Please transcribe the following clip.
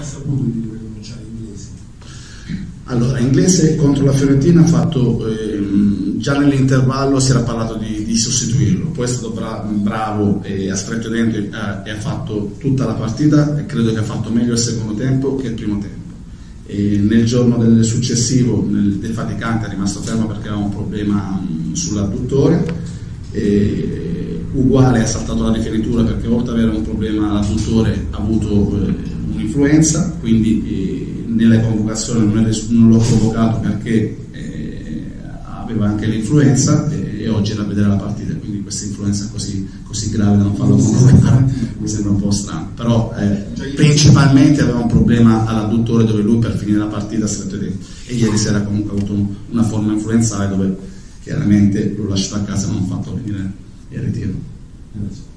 ha saputo di ricominciare Inglese? Allora, Inglese contro la Fiorentina ha fatto, già nell'intervallo si era parlato di sostituirlo, poi è stato bravo e ha stretto i denti e ha fatto tutta la partita, e credo che ha fatto meglio il secondo tempo che il primo tempo. E nel giorno del successivo, nel defaticante, è rimasto fermo perché aveva un problema sull'adduttore, uguale ha saltato la rifinitura perché oltre ad avere un problema all'adduttore ha avuto un'influenza, quindi nella convocazione non l'ho convocato perché aveva anche l'influenza e oggi era a vedere la partita, quindi questa influenza così grave da non farlo convocare mi sembra un po' strano, però principalmente aveva un problema all'adduttore dove lui per finire la partita ha stretto i denti, e ieri sera comunque ha avuto una forma influenzale dove chiaramente l'ho lasciato a casa e non ho fatto venire il ritiro. Grazie.